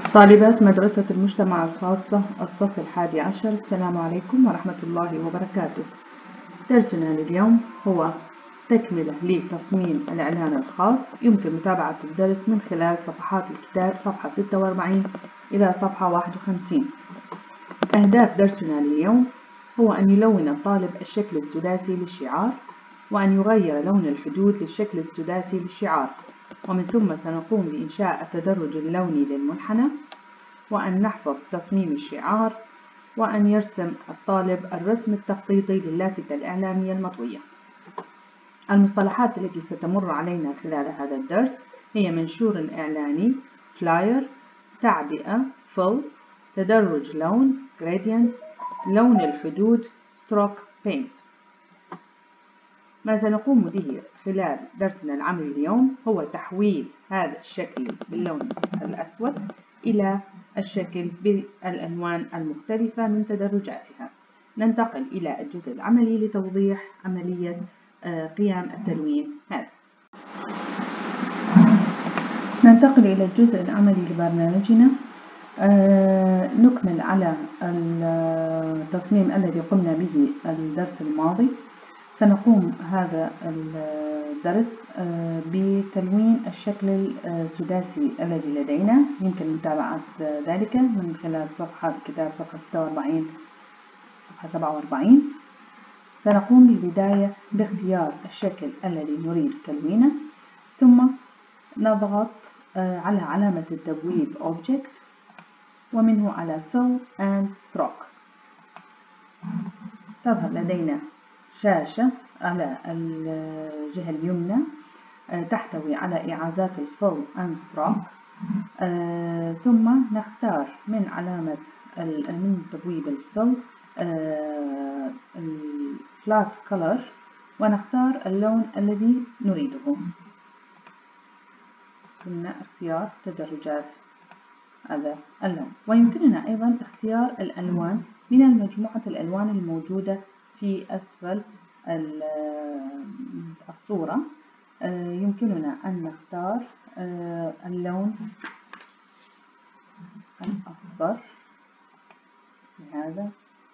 طالبات مدرسة المجتمع الخاصة الصف 11. السلام عليكم ورحمة الله وبركاته. درسنا لليوم هو تكملة لتصميم الإعلان الخاص. يمكن متابعة الدرس من خلال صفحات الكتاب صفحة 46 إلى صفحة 51. أهداف درسنا لليوم هو أن يلون الطالب الشكل السداسي للشعار، وأن يغير لون الحدود للشكل السداسي للشعار، ومن ثم سنقوم بإنشاء التدرج اللوني للمنحنى، وأن نحفظ تصميم الشعار، وأن يرسم الطالب الرسم التخطيطي للافتة الإعلامية المطوية. المصطلحات التي ستمر علينا خلال هذا الدرس هي منشور إعلاني فلاير، تعبئة fill، تدرج لون gradient، لون الحدود stroke paint. ما سنقوم به خلال درسنا العملي اليوم هو تحويل هذا الشكل باللون الأسود إلى الشكل بالألوان المختلفة من تدرجاتها. ننتقل إلى الجزء العملي لتوضيح عملية قيام التلوين هذا. ننتقل إلى الجزء العملي لبرنامجنا. نكمل على التصميم الذي قمنا به الدرس الماضي. سنقوم هذا الدرس بتلوين الشكل السداسي الذي لدينا. يمكن متابعة ذلك من خلال صفحات الكتاب صفحة 46 صفحة 47. سنقوم بالبداية باختيار الشكل الذي نريد تلوينه، ثم نضغط على علامة التبويب Object، ومنه على Fill and Stroke. تظهر لدينا شاشة على الجهة اليمنى تحتوي على إعازات الفل and stroke. ثم نختار من علامة من تبويب الفل الفلات color، ونختار اللون الذي نريده. ثم اختيار تدرجات هذا اللون، ويمكننا أيضا اختيار الألوان من مجموعة الألوان الموجودة في أسفل الصورة. يمكننا أن نختار اللون الأخضر لهذا،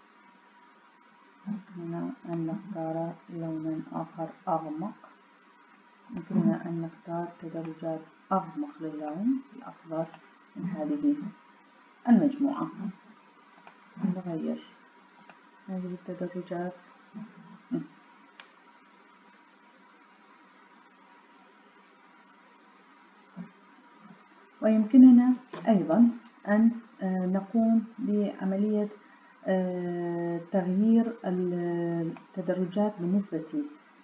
يمكننا أن نختار لونا آخر أغمق، يمكننا أن نختار تدرجات أغمق للون الأخضر من هذه المجموعة. نغير هذه التدرجات. ويمكننا أيضا أن نقوم بعملية تغيير التدرجات بالنسبة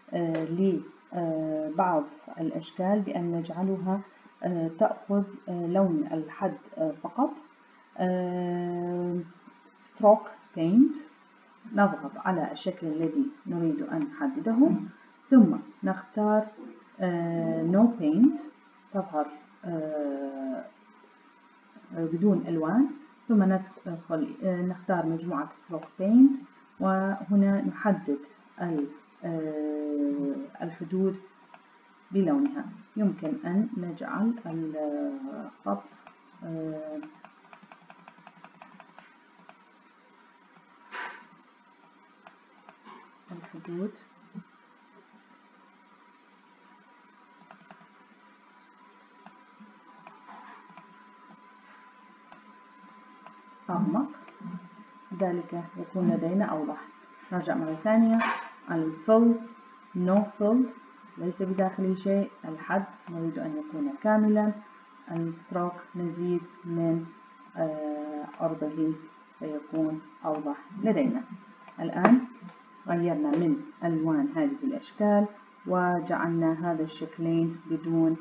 لبعض الأشكال بأن نجعلها تأخذ لون الحد فقط. Stroke Paint، نضغط على الشكل الذي نريد أن نحدده، ثم نختار No Paint، تظهر بدون ألوان، ثم نختار مجموعة Stroke Paint، وهنا نحدد الحدود بلونها. يمكن أن نجعل الخط الحدود أغمق، ذلك يكون لدينا أوضح. نرجع مرة ثانية على الفل No Fill، ليس بداخله شيء. الحد نريد أن يكون كاملا. الستروك نزيد من عرضه فيكون أوضح لدينا. الآن غيرنا من ألوان هذه الأشكال وجعلنا هذا الشكلين بدون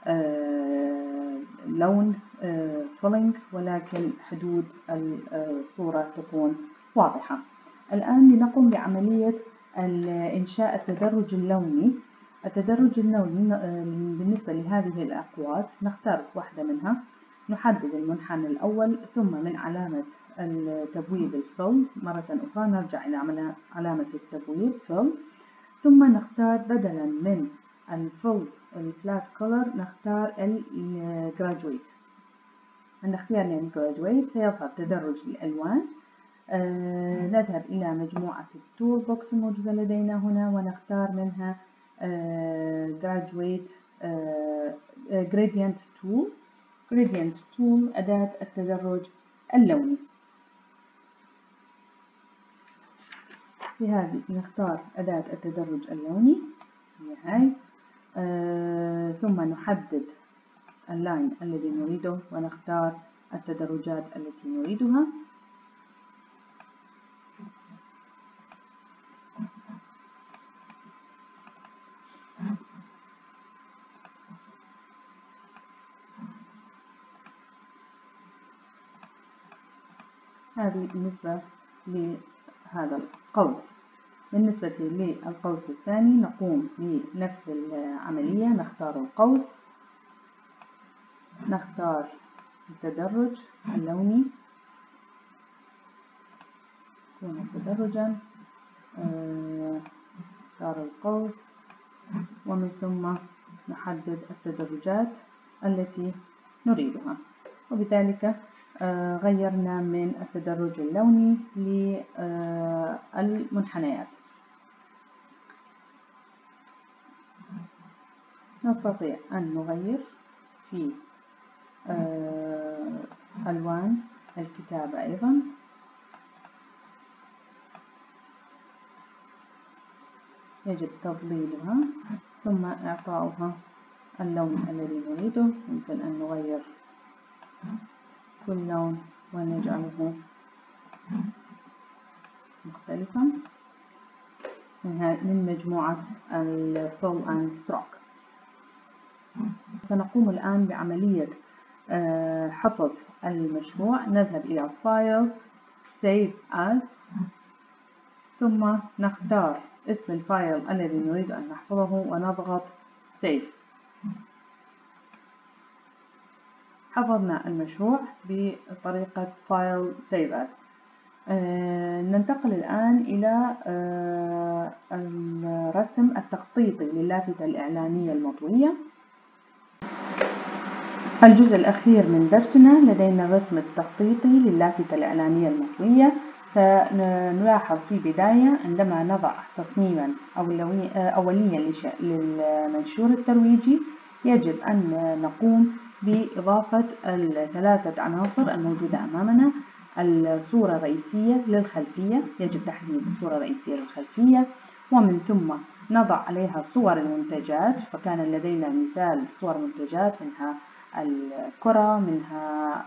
لون filling، ولكن حدود الصورة تكون واضحة. الآن لنقوم بعملية إنشاء التدرج اللوني. التدرج اللوني بالنسبة لهذه الأقواس نختار واحدة منها، نحدد المنحنى الأول، ثم من علامة التبويب الفل مرة أخرى نرجع إلى علامة التبويب فل، ثم نختار بدلا من الفل الفلات كولر نختار الجراجويت. عند اختيارنا للجرادويت سيظهر تدرج الألوان. نذهب إلى مجموعة التول بوكس الموجودة لدينا هنا ونختار منها graduate gradient tool. gradient tool أداة التدرج اللوني. في هذه نختار أداة التدرج اللوني هي هاي، ثم نحدد اللاين الذي نريده ونختار التدرجات التي نريدها. هذه بالنسبة لهذا القوس. بالنسبة للقوس الثاني نقوم بنفس العملية، نختار القوس، نختار التدرج اللوني يكون تدرجا، نختار القوس ومن ثم نحدد التدرجات التي نريدها، وبذلك غيرنا من التدرج اللوني للمنحنيات. نستطيع أن نغير في ألوان الكتابة أيضا. يجب تظليلها ثم إعطاؤها اللون الذي نريده. يمكن أن نغير كل لون ونجعله مختلفا من مجموعة الفول أند ستروك. سنقوم الآن بعملية حفظ المشروع. نذهب إلى فايل Save As، ثم نختار اسم الفايل الذي نريد أن نحفظه ونضغط Save. حفظنا المشروع بطريقة فايل Save As. ننتقل الآن إلى الرسم التخطيطي للافتة الإعلانية المطوية. الجزء الأخير من درسنا لدينا الرسم التخطيطي للافتة الإعلانية المطوية. فنلاحظ في البداية عندما نضع تصميما أوليا للمنشور الترويجي يجب أن نقوم بإضافة الثلاثة عناصر الموجودة أمامنا. الصورة الرئيسية للخلفية، يجب تحديد الصورة الرئيسية للخلفية، ومن ثم نضع عليها صور المنتجات. فكان لدينا مثال صور منتجات منها الكرة، منها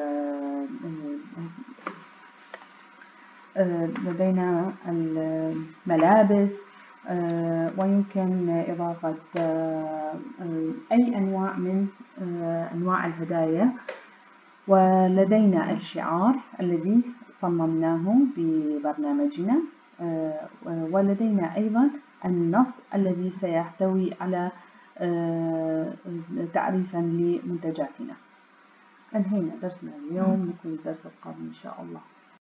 لدينا الملابس، ويمكن إضافة أي أنواع من أنواع الهدايا. ولدينا الشعار الذي صممناه ببرنامجنا، ولدينا أيضا النص الذي سيحتوي على تعريفا لمنتجاتنا. أنهينا درسنا اليوم، نكون الدرس القادم إن شاء الله.